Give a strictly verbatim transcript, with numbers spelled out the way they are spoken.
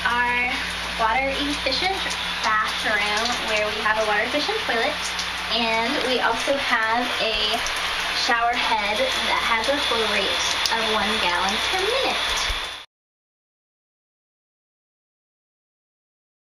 our water efficient bathroom where we have a water efficient toilet, and we also have a shower head that has a flow rate of one gallon.